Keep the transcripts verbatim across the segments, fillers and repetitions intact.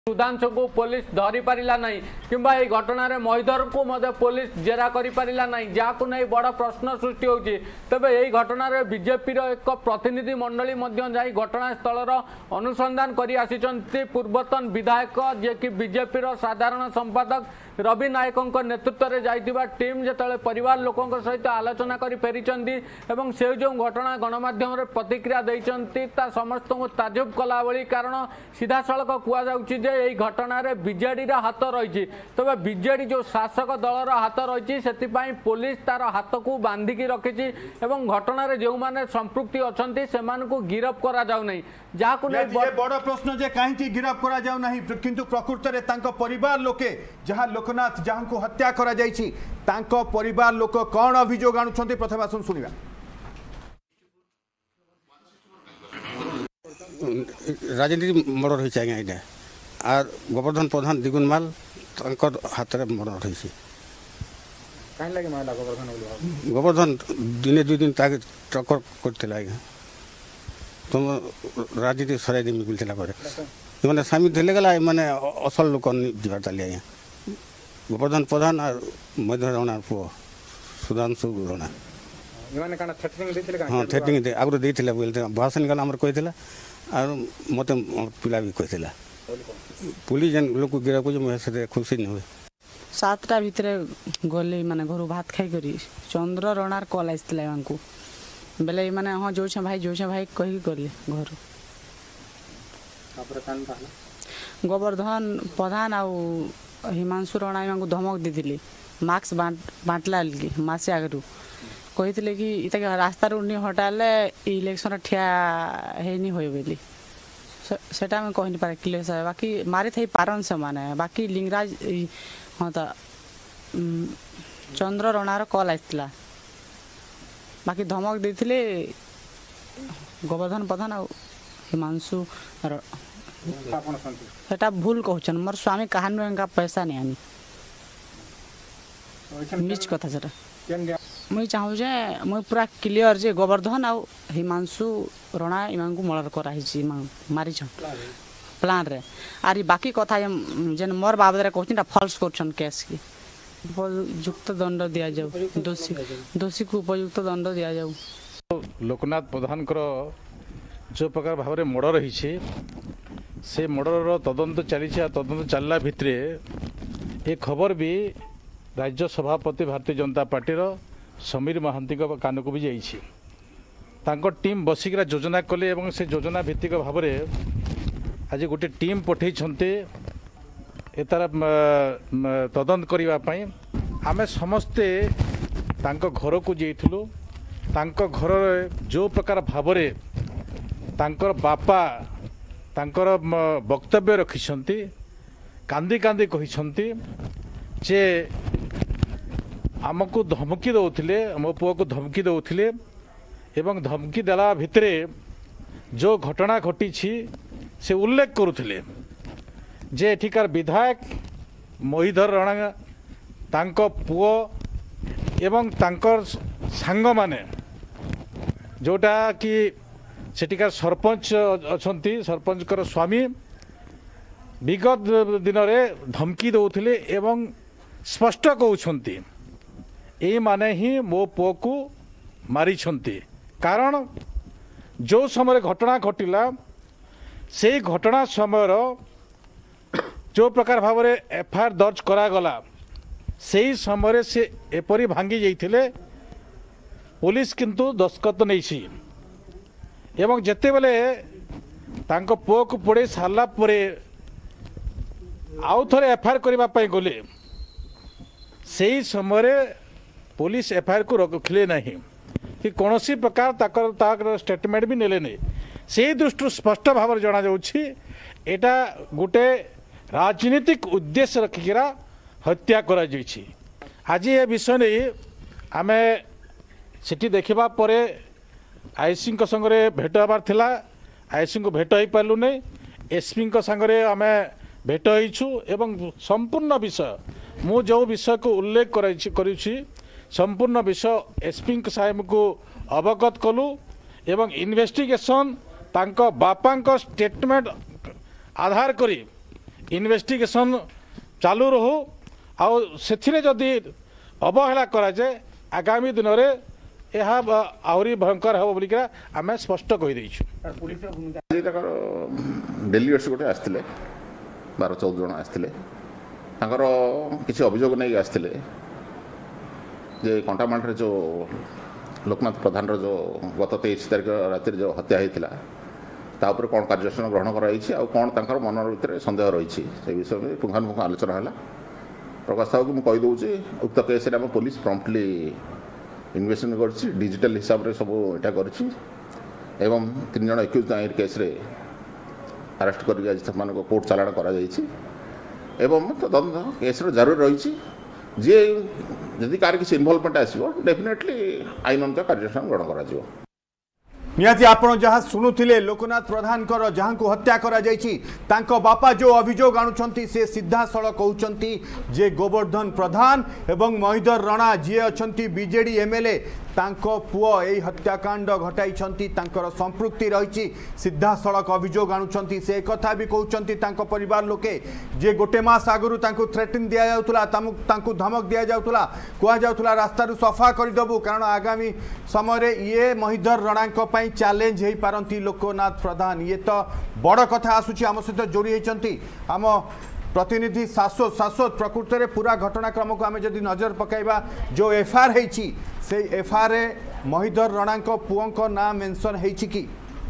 सुधांशु को पुलिस धरी पारिला नहीं किंबा ए घटना रे महिधर को मध्य पुलिस जेरा करि पारिला नहीं जाकु नहीं बड़ प्रश्न सृष्टि होची। तबे एई घटना रे बीजेपी रो एक प्रतिनिधि मंडली मध्य जाई घटनास्थल रो अनुसंधान करि आसीचंती पूर्वतन विधायक जे कि बीजेपी रो साधारण संपादक रवि नायकों नेतृत्व में जाइतिबा टीम जतले परिवार लोकों सहित आलोचना करी फेरिचंती एवं से जो घटना गणमाध्यम रे प्रतिक्रिया देइचंती ता समस्त को ताजुब कला बली कारण सीधा सड़क कुआ जाउची जे एई घटना रे बीजेडी रा हाथ रही। तबे बीजेडी जो शासक दल रा हाथ रही सेति पई पुलिस तार हाथ को बांधिकी रखिची एवं घटना रे जो माने संपृक्ति अछंती सेमान को गिरफ करा जाउ नहीं जाकु नै बड़ प्रश्न जे काहे की गिरफ करा जाउ नहीं किंतु प्रकृत रे तांको परिवार लोके जहां लोकनाथ जहां को हत्या करा जायछि तांको परिवार लोक कोन अभियोग आनुछंती प्रथम आसन सुनिबा। राजनीति मर्डर होइछ आज्ञा इटा आर गोवर्धन प्रधान दिगुन माल तांकर हाथ रे मर्डर होइछ काहे लागे माला गोवर्धन बोली गोवर्धन दिने दुई दिन ताके टक्कर करथिला आज्ञा तुम राजनीति सराय दिन मिलथिला करे माने सामी थिले गला माने असल लोक जीवा ताली आज्ञा गोवर्धन प्रधान और मध्य राणा पुओ सुधांशु राणा इमाने काना थ्रेटनिंग देथिले का हां थ्रेटनिंग दे आगु देथिला बोलते भाषण गला हमर कहिथिला और मते पिला भी कहिथिला पुलिस जन लोक गिरा को जे से खुशी न होय सातटा भितरे गले माने घर भात खाई करी चंद्र रणार कॉल आइसथिला हमको बेले माने हां जो छ भाई जो छ भाई कहि करले घर तापर कान कहला गोवर्धन प्रधान आ हिमांशु राणा को धमक दी मास्क बांटला मासे आगु कही कि इतना रास्ता नहीं हटाले इलेक्शन ठिया है हो बोली सेटा मैं कहनी पारे क्लियर से बाकी मारी थी पारन से माने बाकी लिंगराज हाँ तो चंद्र रणार कॉल आसला बाकी धमक देते गोवर्धन प्रधान आ हिमांशु सेटा भूल कहन मोर स्वामी कहानी पैसा नहीं आनी मिच कथा सेटा मुई चाहू जे मुई पूरा क्लियर जे गोवर्धन आ हिमांशु राणा इमान को मर्डर कराई मारी प्लान रे आरी बाकी कथा जेन मोर बाबद रे कहछन फॉल्स करछन केस की उपयुक्त दंड दिया जाऊ दोषी दोषी को उपयुक्त दंड दिया जाऊ। लोकनाथ प्रधान जो प्रकार भाव में मर्डर रही से मर्डर तदंत चली तदंत चलला भितरे ए खबर भी राज्य सभापति भारतीय जनता पार्टी समीर महांती कान को भी जाइए टीम बसिक योजना कले एवं से योजना भित्तिक भाव में आज गोटे टीम पठे तार तदंत करने आमे समस्ते तांको घर को जाइलु तांको घर जो प्रकार भाव तांकर बापा तांकर वक्तव्य रखिछंती कांदी कांदी कहिछंती जे आमको धमकी दौले मो पुआ को धमकी दौले एवं धमकी देला भितरे जो घटना घटी से उल्लेख करुले जे एठिकार विधायक महिधर राणा तांको पुओ एवं तांकर सांग माने जोटा कि सेठिकार सरपंच अछंती सरपंच कर स्वामी विगत दिन में धमकी दौले एवं स्पष्ट कहउछंती ए माने ही मो पुओ को मारी छंती कारण जो समय घटना घटिला से घटना समय जो प्रकार भाव में एफआईआर दर्ज करागला से समय से एपरी भांगी जाइथिले पुलिस किंतु दस्खत नहीं एवं जेते बेले तांको पुओ को पड़े सारा पर आउ थे एफआईआर करने गले से समय पुलिस एफआईआर को रखिले नहीं कि कौन सी प्रकार ताकर ताकर स्टेटमेंट भी नेले नहीं से दृष्टि स्पष्ट भाव में जना जाउछि एटा गोटे राजनीतिक उद्देश्य रखिकीरा हत्या करा जाइछि। आज ये विषय नहीं आमे सिटी देखिबा परे आईसी संगे भेट हबार थिला आईसी को भेट हो पार्लु नहीं एसपी संगे आम भेट होइछु एवं संपूर्ण विषय मु जो विषय को उल्लेख करुछि संपूर्ण विषय एसपी साहेब को अवगत कलु एवं इन्वेस्टिगेशन तांको बापा स्टेटमेंट आधार करी इन्वेस्टिगेशन चालू रहू आउ से जदि अवहेला कराए आगामी दिन में यह आहरी भयंकर हे बोलिका आम स्पष्ट कहीदेचु डेलीगेट्स गोटे आसते बार चौदह जन आसते किसी अभियोग नहीं आसते जे कंटामांड जो लोकनाथ प्रधान जो गत तेईस तारीख राति जो हत्या होता तापर कौन कार्यानुष्ठान ग्रहण कराई आ कौन तर मन भर सन्देह रही से विषय में पुंखानुपुंख आलोचना है प्रकाश साहू को मुझे कहीदे उक्त केस पुलिस प्रम्पटली इन्वेस्टिगेशन कर डिजिटल हिसाब से सब यहाँ कर तीन जन एक्यूज केस अरेस्ट कर कोर्ट चालाण कर तदंत केस जरूर रही जी जदि कार किसी इनवल्वमेंट आसो डेफिनेटली आईन अनुसार कार्यानुष्ठान ग्रहण कर निहाती आपण जहाँ शुणुले लोकनाथ प्रधान जहाँ को हत्या करा जायछि तांको बापा जो अभियोग आणुछंती से सीधा सड़ कहउछंती जे गोवर्धन प्रधान एवं महीधर रणा जी अछंती बीजेडी एमएलए तांको पुओ एई हत्याकांड घटाइछंती तांकर संपृक्ति रही सीधा सड़क अभियोग आणुछंती से कथा भी कहउछंती तांको परिवार लोके जे गोटे मास आगुरु तांको थ्रेटिन दिया जाउतला तांको धमक दिया जाउतला कुआ जाउतला रास्ता रु सफा कर दबु कारण आगामी समय ये महीधर रणा पई चैलेंज हे पारंती लोकनाथ प्रधान ये तो बड़ कथा आसुची आम सहित जोड़ी होती आम प्रतिनिधि शाश्वत शाश्वत प्रकृत में पूरा घटनाक्रम को आम जदि नजर पकाइबा जो एफआईआर होती से एफआईआर महीधर रणा पुओं ना मेंशन होती कि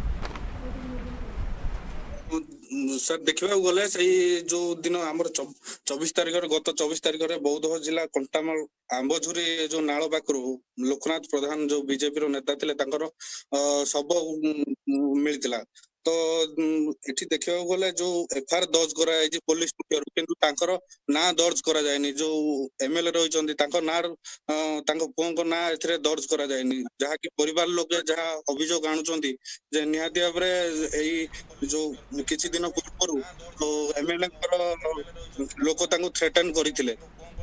सर देखा गले से जो दिन आम चौबीस तारिख गत चौबीस तारिख में बौद्ध जिला कंटामाल आंबझुरी जो नाल पाखु लोकनाथ प्रधान जो बीजेपी नेता थे शव मिलता तो ये देखा गले जो एफआईआर दर्ज कराई पुलिस पक्षर ना दर्ज करा जायनि जो एमएलए रही ना पुओं ना ए दर्ज करा जायनि जहाँ कि परिवार लोग जहाँ अभियोग आणुचंती जे निहाती भाव में जो किछि दिन पूर्व तो एमएलए लोक थ्रेटन करथिले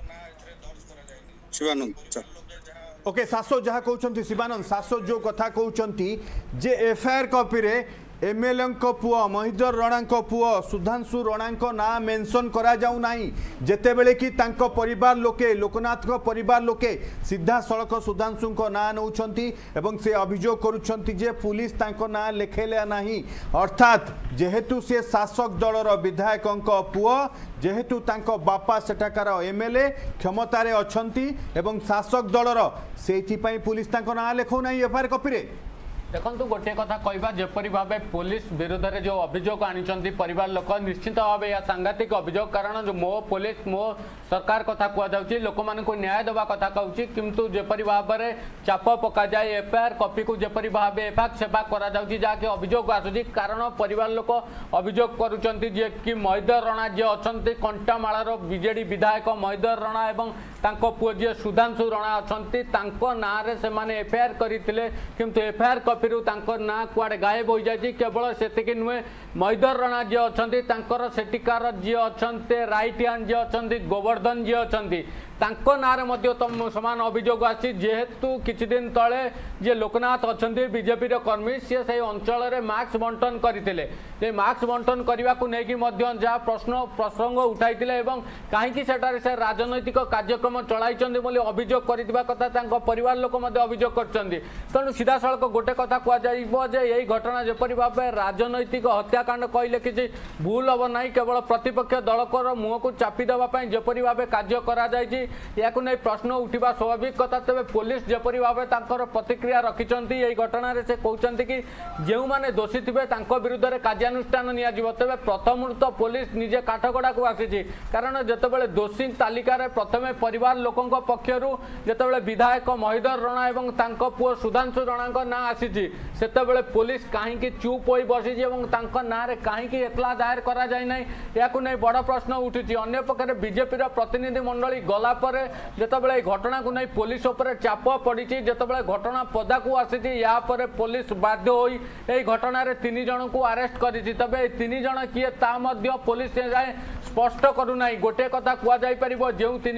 शिवानंद सर ओके शाश्वत जहाँ कहते शिवानंद शाश्वत जो कथा कहते जे एफआईआर कॉपी रे एमएलए पुओ महीधर रणा पुओ सुधांशु रणा ना मेंशन करा जाऊ नाही जेतेबेले कि तांको परिवार लोके लोकनाथ को परिवार लोके सीधा सड़क सुधांशु ना नौछंती एवं से अभियोग करुछंती जे पुलिस तांको ना लेखेला नाही अर्थात जेहेतु से शासक दलर विधायक पुओ जेहेतु तांको बापा सेठाकार एमएलए क्षमतार अछंती एवं शासक दलर सेथि पई पुलिस तांको ना लेखौ नाही एफआईआर कॉपी रे देखो गोटे कथा कहवा जपरी भाव पुलिस विरोध में जो अभियोग आनी परिवार लोक निश्चित भाव यह सांघातिक अभियोग कारण जो मो पुलिस मो सरकार कथा कहुच्छी लोक मान न्याय देवा कथा कहूँ किंतु जपरी भाव में चाप पक जाए एफआईआर कॉपी को जपरी भाव एफाक सेवा करा जहाँकि अभियोग आसूँ कारण परिवार लोक अभियोग करुँच कि महीधर रणा जी अच्छा कंटामाल बीजेडी विधायक महीधर रणा एवं तांको पुओ जी सुधांशु रणा अच्छा ना से एफआईआर करते किंतु एफआईआर कॉपी ना कुआडे गायब हो जाए केवल से नुहे महीधर रणा जी अच्छा सेटिकार जी अच्छा राइट हैंड जी अच्छा गोवर्धन जी अच्छा तांको नारे मध्य समान अभियोग आसी जेहेतु किछि दिन तले जे लोकनाथ अच्छा बीजेपी कर्मी सी से अंचल में मास्क बंटन करते मास्क बंटन करने को लेकिन जहाँ प्रश्न प्रसंग उठाई कहीं से राजनैतिक कार्यक्रम चलाई अभियोग करथिबा कथा परिवार लोक अभियोग करछन्ती तेणु सीधा सड़क गोटे कथा कहुजे यही घटना जपरी भाव राजनैतिक हत्याकांड कहले किसी भूल हम ना केवल प्रतिपक्ष दलकर मुह को चापी देवाई जपरी भाव कार्य कर या प्रश्न उठा स्वाभाविक कथा तेज पुलिस जपरी भाव प्रतिक्रिया रखिंट यही घटना से कहते कि जो मैंने दोषी थे विरुद्ध में कार्यानुष्ठान तेज प्रथम तो पुलिस निजे काठगड़ा को आसी कारण जितेबाला दोषी तालिकार प्रथम परिवार लोकों पक्षर जितेबाला विधायक महीधर रणा एवं पुओ सुधांशु रणा ना आसी से पुलिस कहीं चुप हो बसी ना कहीं एतला दायर करा जाए ना या बड़ प्रश्न उठी अन्य पक्षे बीजेपी प्रतिनिधि मंडली गला जितेबाला घटना को नहीं पुलिस उपर चाप पड़ी जितेबाला घटना पदा को आसी या पुलिस बाध्य हो घटना तीन जन को अरेस्ट कर तबे तीन जन किए ता पुलिस जाए स्पष्ट करूना गोटे कथा कहुपर जो तीन जन अरेस्ट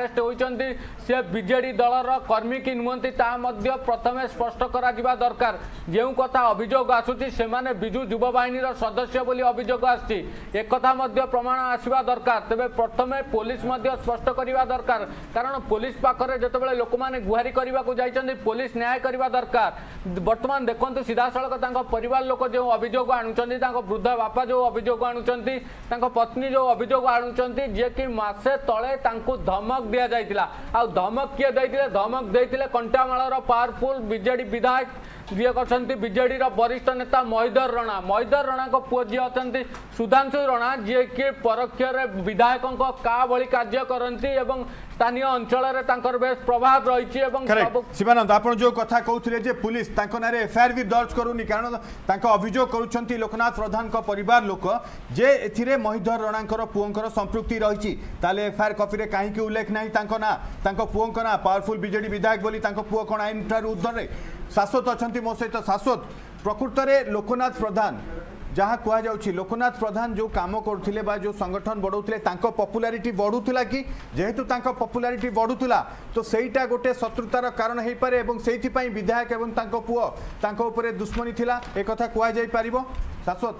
अरेस्ट होइचंती से बीजेडी दलर कर्मी कि नुहंती ता मध्य प्रथमे स्पष्ट करा जिबा दरकार जेउ कथा अभियोग आसुची से माने बिजु युवा बाहिनीर सदस्य बोली अभियोग आछि एक कथा मध्य प्रमाण आसीबा दरकार तबे प्रथमे पुलिस मध्य स्पष्ट करिबा दरकार कारण पुलिस पाखरे जतबेले लोक माने गुहारी करबा को जाइचंती पुलिस न्याय करबा दरकार वर्तमान देखंतु सीधा सड़क तांको परिवार लोक जो अभियोग आणुचंती तांको वृद्ध बापा जो अभियोग आणुचंती तांको पत्नी जो अभियोग आणुचंती जे कि मासे तळे तांको धमक दिया जाइतिला आ धमक किए दैतिले धमक दैतिले कंटामाळर पावरफुल बीजेडी विधायक जी करछंती बीजेडी रो वरिष्ठ नेता महीधर रणा महीधर रणा को पुओ जी अछंती सुधांशु रणा जे कि परोक्ष रे विधायकन को का बळी कार्य करंती एवं स्थानीय अंचल रे तांकर बेस प्रभाव रहिछि एवं शिवानंद आपण जो कथा कहउथिले जे पुलिस तांको नारे एफआईआर भी दर्ज करूनी कारण तांको अभियोग करूछंती लोकनाथ प्रधान को परिवार लोक जे एथिरे महीधर रणांकर पुओंकर संपृक्ति रहिछि ताले एफआईआर कॉपी रे काहे कि उल्लेख नाही तांको ना तांको पुओंक ना पावरफुल बीजेडी विधायक बोली तांको पुओ कोन आईन ठार उद्धर रे शाश्वत अछंती मो सहित शाश्वत प्रकृत रे लोकनाथ प्रधान जहाँ कह जाउछि लोकनाथ प्रधान जो काम करथिले बा जो संगठन बढ़ौथिले तांको पॉपुलैरिटी बढ़ुतला कि जेहेतु तांको पॉपुलैरिटी बढ़ुतला तो सेईटा गोटे शत्रुतार कारण हेई पारे एवं सेइथि पई विधायक एवं तांको पुओ तांको ऊपर दुश्मनी थिला ए कथा कह जाई परिबो शाश्वत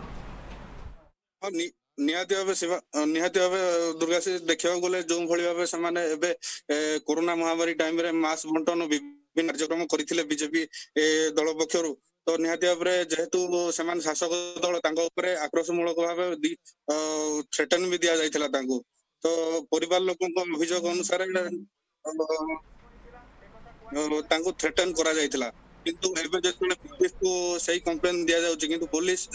निहाती भाव सेवा निहाती भाव दुर्गा से देखा गले जो भली भाव से कोरोना महामारी टाइम रे मास बंटन विभिन्न कार्यक्रम करथिले बीजेपी दल पक्षरु तो निहाती भाव जेहेतु सेमान शासक दल तांको ऊपर आक्रोशमूलक भाव थ्रेटन भी दिया जाइथिला तांको तो परिवार लोकों को अभियोग अनुसार तांको थ्रेटन करा जाइथिला किंतु एबे जेतले पुलिस को सही कंप्लेन दिया जाउछि किंतु पुलिस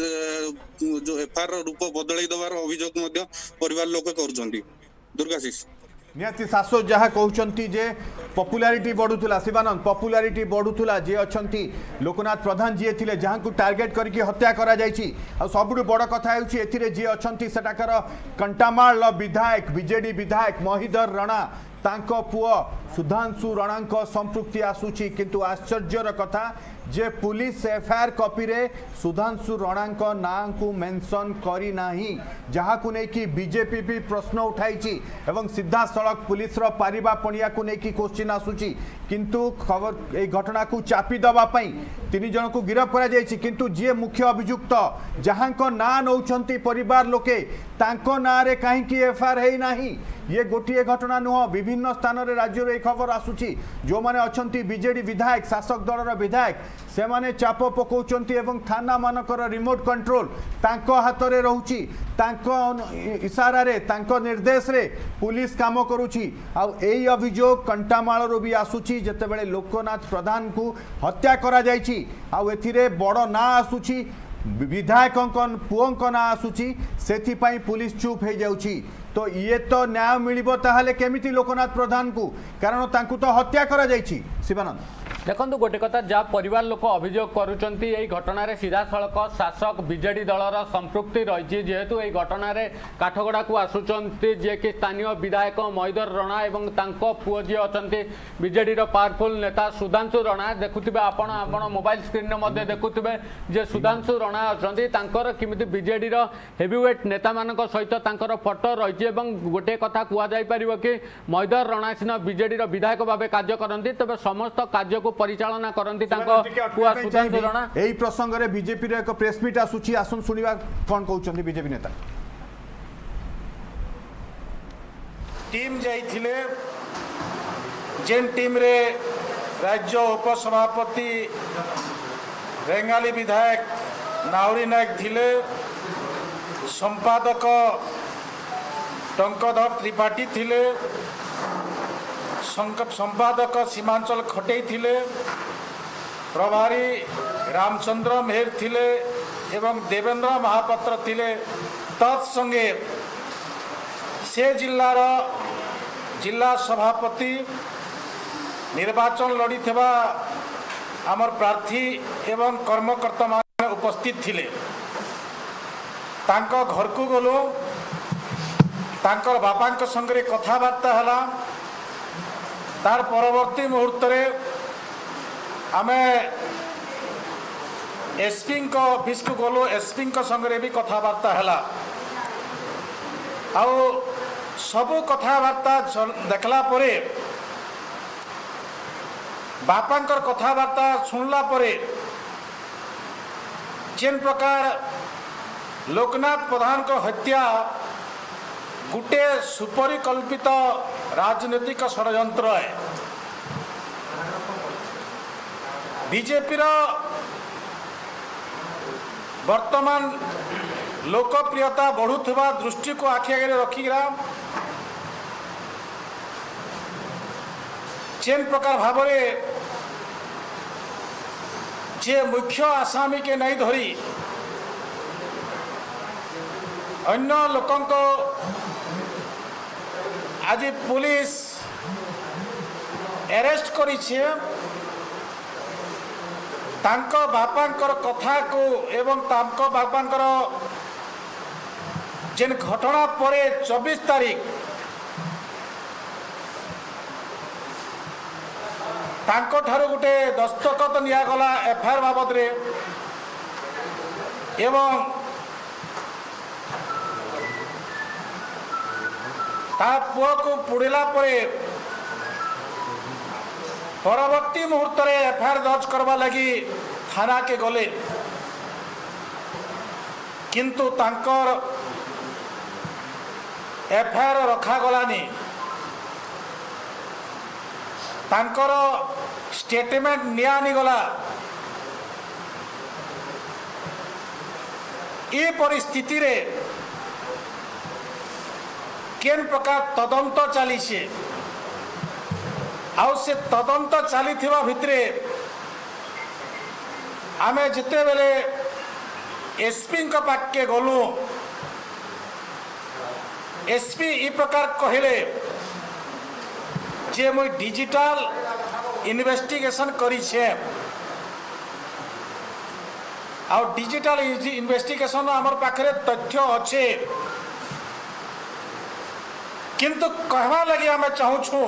जो एफआईआर रूप बदलै दबार अभियोग मध्ये परिवार लोक करूछंती दुर्गाशीष निहाती शाश्वत जहाँ कहते जे पॉपुलैरिटी बढ़ुला शिवानंद पॉपुलैरिटी बढ़ुला जे अच्छी लोकनाथ प्रधान जी थे जहाँ को टार्गेट करके हत्या करा जायछि आ सबुठु बड़ कथा होछि एथिरे जे अच्छी सेटाकर कंटामाल विधायक बीजेडी विधायक महीधर रणा तांको पुओ सुधांशु रणा संपृक्ति आसुची किंतु आश्चर्यर कथा जे पुलिस एफआईआर कॉपी रे सुधांशु रणा ना को मेंशन करी नाही जहाँ को लेकिन बीजेपी भी प्रश्न उठाई एवं सीधा सड़क पुलिस रो पारिबा पणिया को लेकिन क्वेश्चन आसुची किंतु खबर ए घटना को चापी दबा पई तीन जन को गिरफ्त करा जायछि किंतु जे मुख्य अभियुक्त जहाँ को ना नौचंती परिवार लोके तांको ना रे काहे कि एफआईआर हेई नाही ये गोटे घटना नुह विभिन्न स्थान रे राज्य रे खबर आसुची जो माने अछंती बीजेडी विधायक शासक दलर विधायक से माने चाप पकाउचंती एवं थाना मानकर रिमोट कंट्रोल तांको हाथ रे रहउची तांको इशारा रे तांको निर्देश रे पुलिस काम करूची आ एई अभियोग कंटामाल रो भी आसुची जते बेले लोकनाथ प्रधान को हत्या करा जायछि आ एथिरे बड़ ना आसुची विधायकों पुओं ना आसुची सेथि पई पुलिस चुप हो जाउची तो ये तो न्याय मिलिबो ताहले केमिति लोकनाथ प्रधान को कारण तांकु तो हत्या करा जायछि शिवानंद देखो गोटे कथा जहाँ परिवार लोक अभियोग करुँच घटना सीधा सड़क शासक बीजेडी दलर संपृक्ति रही जेहेतु यही घटना काठगड़ा को आसुंच जे कि स्थानीय विधायक महीधर रणा और पुओ जी अच्छा बीजेडी पावरफुल नेता सुधांशु रणा देखुवे आपण आपण मोबाइल स्क्रीन में देखुवे जे सुधांशु रणा अच्छा किमिति बीजेडी हेवीवेट नेता मान सहित फोटो रही गोटे कथा कहुपर कि महीधर रणा सिना बीजेडी विधायक भाव कार्य करती तेज समस्त कार्य को परिचालना करंती तांको पुआ सुधांशु रणा एई प्रसंग रे बीजेपी रे एक प्रेस मीट आसुची आसन सुनिबा कोन कहउचंती बीजेपी नेता टीम जाइथिले जेन टीम रे राज्य उपसभापति रेंगाली विधायक नाउरी नायक थिले संपादक टंकधर त्रिपाठी थिले संपादक सीमांचल खटे थिले प्रभारी रामचंद्र मेहर थिले एवं देवेंद्र महापात्र थिले तत्संगे से जिल्लार जिला सभापति निर्वाचन लड़ी थेबा आमर प्रार्थी एवं कर्मकर्ता मान उपस्थित थिले तांको घर को गलो तांकर बापांक संगे कथबार्ता हला तार परवर्ती मुहूर्त रे आमे एसपी ऑफिस को गलो एसपी संगे भी कथबार्ता हला आउ सबु कथबार्ता देखला परे बापांकर कथबार्ता सुनला परे जेन प्रकार लोकनाथ प्रधान को हत्या गोटे सुपरिकल्पित राजनीतिक षड्यंत्र है। बीजेपी वर्तमान लोकप्रियता बढ़ुवा दृष्टि को आखि आगे रखिका जेन प्रकार भाव जे मुख्य आसामी के नहीं धरी अन्य लोकों को आज पुलिस अरेस्ट करी तांको बापांकर कथा को एवं तांको बापांकर जेन घटना परे चौबीस तारीख तांको ठारो गुटे दस्तखत नियागला एफआईआर बाबद रे एवं ता पुओ को पुड़ेला परे परवर्ती मुहूर्त रे एफआईआर दर्ज करवा लगी थाना के गले किंतु तांकर एफआईआर रखा गलानी तांकर स्टेटमेंट नियानी गला ये परिस्थिति रे केन प्रकार तदंत चली से आउ से तदंत चली भितरे आमे जिते बेले एसपी का पाके गलु एसपी ई प्रकार कहले जे मुई डिजिटल इन्वेस्टिगेशन करी छे आउ डिजिटल इन्वेस्टिगेशन आमर पाखरे तथ्य अच्छे किंतु कहवा लगी आमे चाहूँ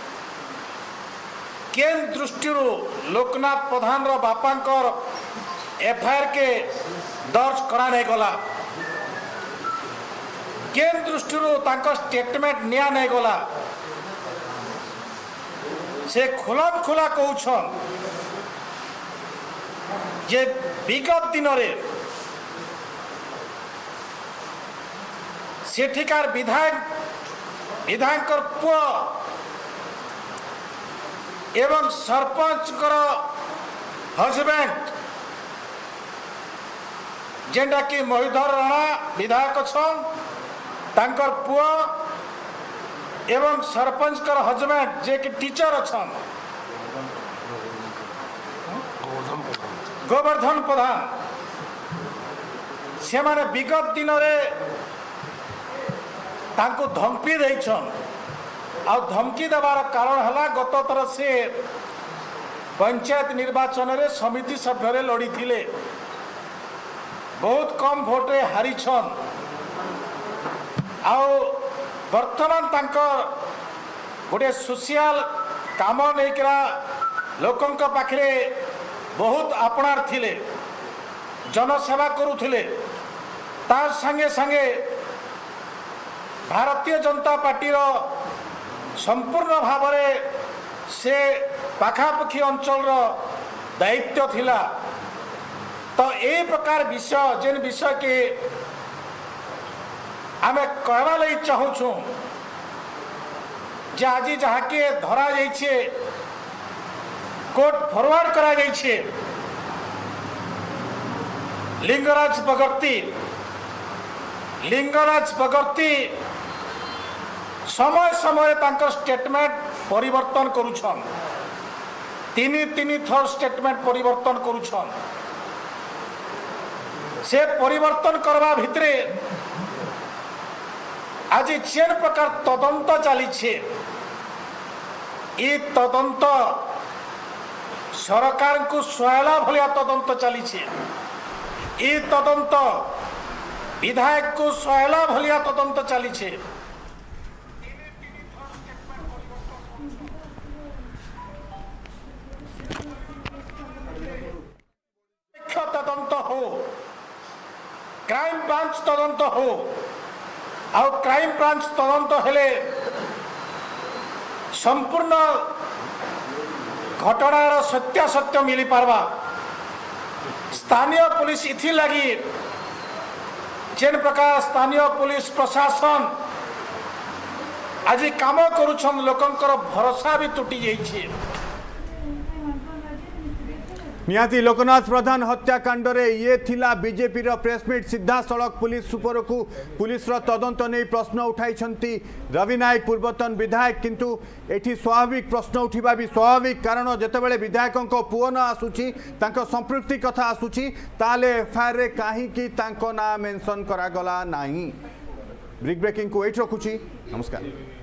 केन दृष्टि लोकनाथ प्रधान रो बापांकर एफआईआर के दर्ज करा नहीं गला केन दृष्टि तांको स्टेटमेंट निया नहीं गला से खुलाम खुला कहउछन जे विगत दिन रे सेठिकार विधायक विधायकर पुआ एवं सरपंच कर हजबैंड जेंडा कि महीधर राणा विधायक छन तांकर पुआ एवं सरपंच कर हजबैंड जे कि टीचर छन गोवर्धन प्रधान से माने विगत दिन रे तांको धमकी देछन आ धमकी देवार कारण हला गत थर से पंचायत निर्वाचन रे समिति सभ्य रे लड़ी थिले बहुत कम भोटे हारी छन आ वर्तमान तांकर गोटे सोशल काम नहींकरा लोकों पाखरे बहुत अपनार थिले जनसेवा करुथिले तार संगे संगे भारतीय जनता पार्टी रो संपूर्ण भाव से पाखापाखी अंचल दायित्व थिला तो ये प्रकार विषय जेन विषय के आमे कहवा लगी चाहूँ जे आज जहाँ के धरा जाइए कोर्ट फॉरवर्ड करा जाइए लिंगराज बगर्ती लिंगराज बगर्ती समय समय तांकर स्टेटमेंट परिवर्तन करुछन तीन तीन थर स्टेटमेंट परिवर्तन करुछन से परिवर्तन करवा भितरे आज जेन प्रकार तदंत चली ये तदंत सरकार को सुहायला भलिया तदंत चली ये तदंत विधायक को सुहायला भलिया तदंत चली तदंत हो क्राइम ब्रांच तदंत हो आउ क्राइम ब्रांच तदंत हेले संपूर्ण घटनार सत्यासत्य मिली पारबा। स्थानीय पुलिस इथि लगी जेन प्रकार स्थानीय पुलिस प्रशासन आज काम करुछन लोकंकर भरोसा भी टूटी जाइए। निहाती लोकनाथ प्रधान हत्याकांड रे ये थिला बीजेपी रो प्रेसमिट सीधा सड़क पुलिस सुपर को पुलिस रो तदंत नहीं प्रश्न उठाई रवि नायक पूर्वतन विधायक किंतु एठी स्वाभाविक प्रश्न उठिबा भी स्वाभाविक कारण जेतेबेले विधायकों पुओ न आसुची तांको संपृक्ति कथा आसुची ताले एफआईआर रे काहे की तांको ना मेंशन करा गला नाही। ब्रेक ब्रेकिंग को एठ रखुची। नमस्कार।